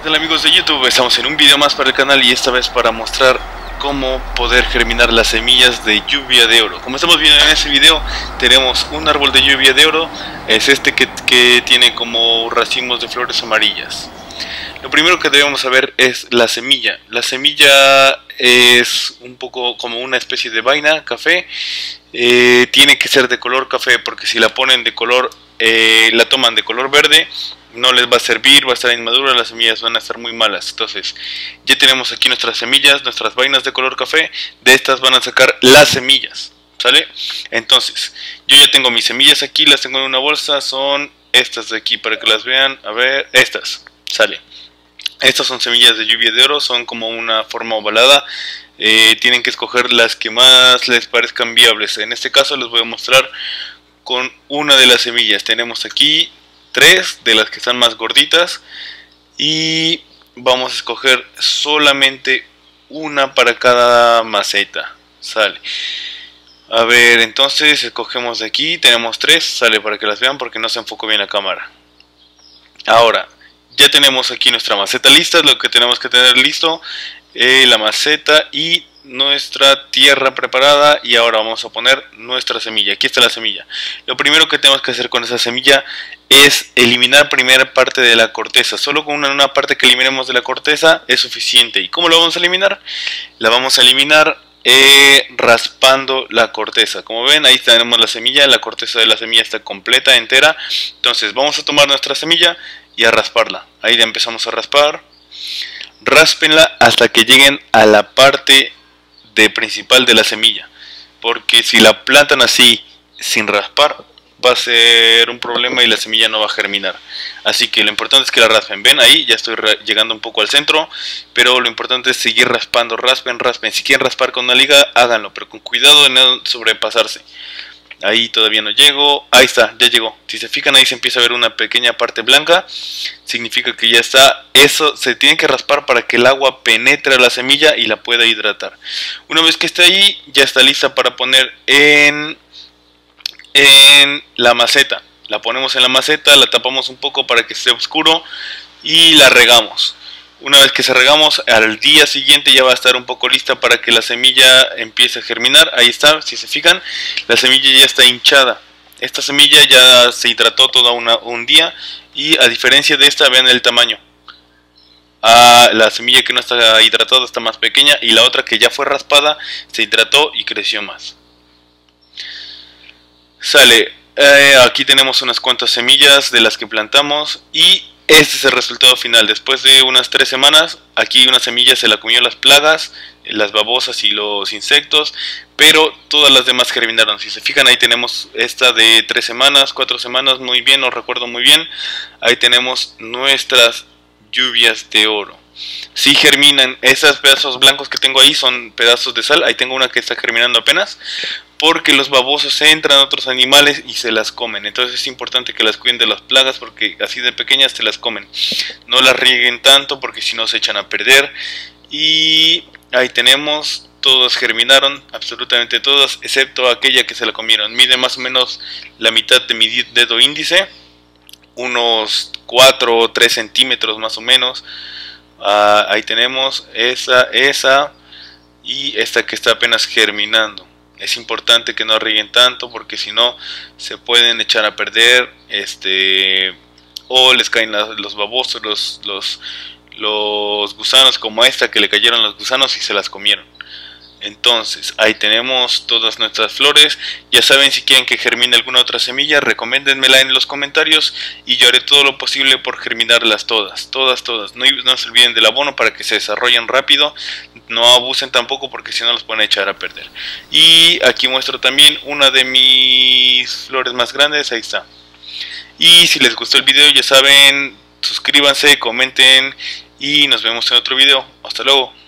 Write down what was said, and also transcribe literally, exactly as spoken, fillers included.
¿Qué tal, amigos de YouTube? Estamos en un video más para el canal y esta vez para mostrar cómo poder germinar las semillas de lluvia de oro. Como estamos viendo en este video, tenemos un árbol de lluvia de oro. Es este que, que tiene como racimos de flores amarillas. Lo primero que debemos saber es la semilla. La semilla es un poco como una especie de vaina, café. Eh, tiene que ser de color café, porque si la ponen de color, eh, la toman de color verde, no les va a servir, va a estar inmadura, las semillas van a estar muy malas. Entonces ya tenemos aquí nuestras semillas, nuestras vainas de color café. De estas van a sacar las semillas, ¿sale? Entonces yo ya tengo mis semillas aquí, las tengo en una bolsa. Son estas de aquí para que las vean. A ver, estas, ¿sale? Estas son semillas de lluvia de oro, son como una forma ovalada. Eh, tienen que escoger las que más les parezcan viables. En este caso les voy a mostrar con una de las semillas. Tenemos aquí tres de las que están más gorditas y vamos a escoger solamente una para cada maceta, sale. A ver, entonces escogemos de aquí, tenemos tres, sale, para que las vean porque no se enfocó bien la cámara. Ahora ya tenemos aquí nuestra maceta lista. Lo que tenemos que tener listo, eh, la maceta y nuestra tierra preparada, y ahora vamos a poner nuestra semilla. Aquí está la semilla. Lo primero que tenemos que hacer con esa semilla es eliminar primera parte de la corteza. Solo con una, una parte que eliminemos de la corteza es suficiente. ¿Y cómo lo vamos a eliminar? La vamos a eliminar eh, raspando la corteza. Como ven, ahí tenemos la semilla. La corteza de la semilla está completa, entera. Entonces vamos a tomar nuestra semilla y a rasparla. Ahí ya empezamos a raspar. Ráspenla hasta que lleguen a la parte de principal de la semilla, porque si la plantan así sin raspar va a ser un problema y la semilla no va a germinar. Así que lo importante es que la raspen. Ven, ahí ya estoy llegando un poco al centro, pero lo importante es seguir raspando. Raspen, raspen. Si quieren raspar con una liga, háganlo, pero con cuidado de no sobrepasarse. Ahí todavía no llego. Ahí está, ya llegó. Si se fijan, ahí se empieza a ver una pequeña parte blanca. Significa que ya está. Eso se tiene que raspar para que el agua penetre a la semilla y la pueda hidratar. Una vez que esté ahí, ya está lista para poner en, en la maceta. La ponemos en la maceta, la tapamos un poco para que esté oscuro y la regamos. Una vez que se regamos, al día siguiente ya va a estar un poco lista para que la semilla empiece a germinar. Ahí está, si se fijan, la semilla ya está hinchada. Esta semilla ya se hidrató todo una, un día, y a diferencia de esta, vean el tamaño. Ah, la semilla que no está hidratada está más pequeña, y la otra que ya fue raspada se hidrató y creció más. Sale, eh, aquí tenemos unas cuantas semillas de las que plantamos y este es el resultado final. Después de unas tres semanas, aquí una semilla se la comió las plagas, las babosas y los insectos, pero todas las demás germinaron. Si se fijan, ahí tenemos esta de tres semanas, cuatro semanas, muy bien, no recuerdo muy bien. Ahí tenemos nuestras lluvias de oro. Si germinan, esos pedazos blancos que tengo ahí son pedazos de sal. Ahí tengo una que está germinando apenas, porque los babosos entran a otros animales y se las comen. Entonces es importante que las cuiden de las plagas, porque así de pequeñas se las comen. No las rieguen tanto porque si no se echan a perder. Y ahí tenemos, todas germinaron, absolutamente todas, excepto aquella que se la comieron. Mide más o menos la mitad de mi dedo índice, unos cuatro o tres centímetros más o menos. Uh, ahí tenemos esa, esa y esta que está apenas germinando. Es importante que no rieguen tanto, porque si no se pueden echar a perder, este, o les caen la, los babosos, los, los, los gusanos, como esta que le cayeron los gusanos y se las comieron. Entonces ahí tenemos todas nuestras flores. Ya saben, si quieren que germine alguna otra semilla, recomiéndenmela en los comentarios y yo haré todo lo posible por germinarlas todas, todas, todas. No, no se olviden del abono para que se desarrollen rápido. No abusen tampoco, porque si no los pueden echar a perder. Y aquí muestro también una de mis flores más grandes, ahí está. Y si les gustó el video, ya saben, suscríbanse, comenten y nos vemos en otro video. Hasta luego.